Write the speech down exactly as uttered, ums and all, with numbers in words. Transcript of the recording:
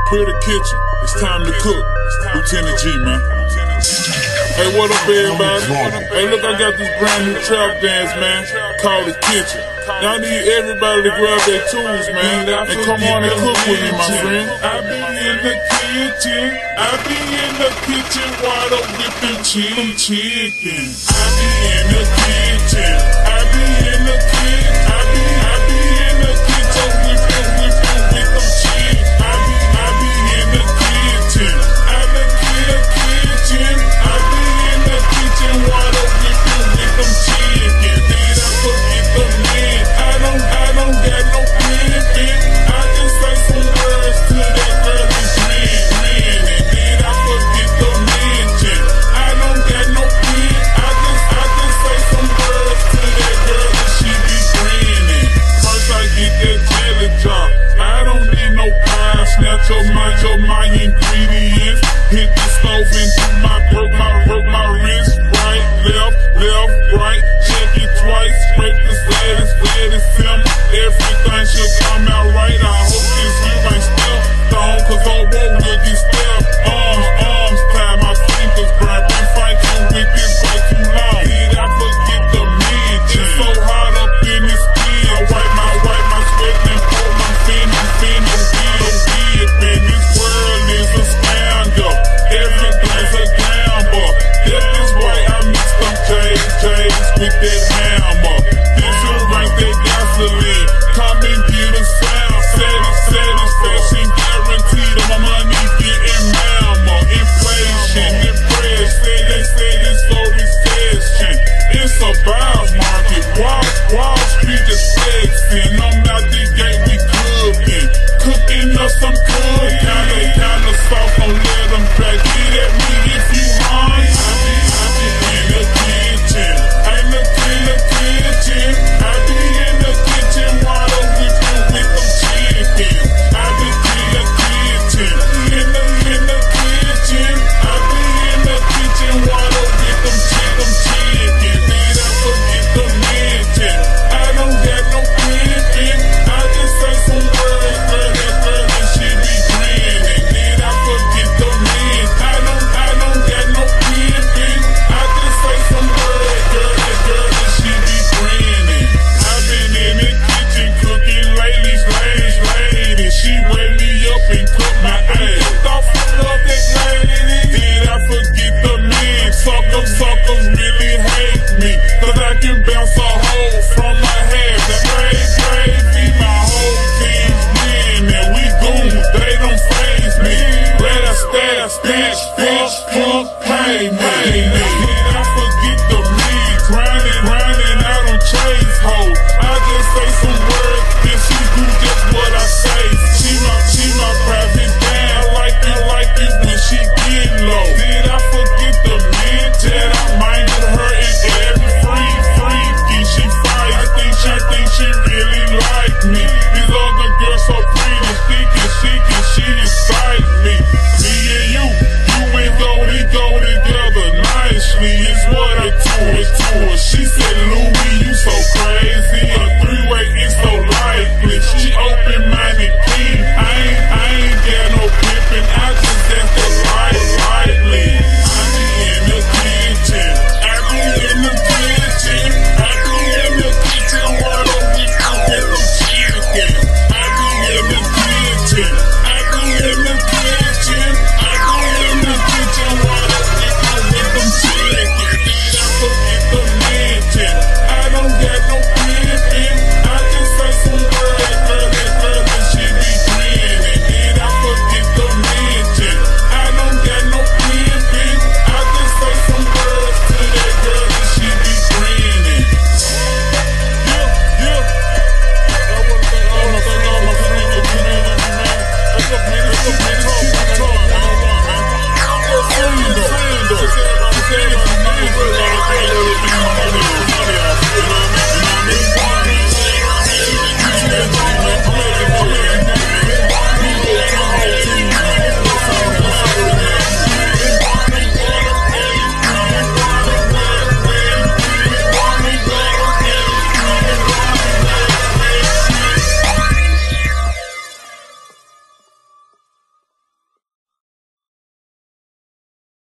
Clear the kitchen, it's time to cook. Lieutenant G, man. Hey, what up, everybody? Hey, look, I got this brand new trap dance, man, called The Kitchen. Y'all need everybody to grab their tools, man, and come on and cook with me, my friend. I be in the kitchen, I be in the kitchen, water whipping chicken. I be in the kitchen, I be in the kitchen, I be, I be in the kitchen, whipping, whipping, with them chicken. I be, I be in the kitchen, I be in the kitchen, I be in the kitchen, water whipping, with them chicken. Did I forget the man? I don't, I don't got no pimpin'. I just say some words to that girl and grin, grin. And did I forget the mention? I don't got no pin. I just, I just say some words to that girl and she be grinning. First I get that jelly drop. I don't need no pie. Snatch up my, your my ingredients. Hit the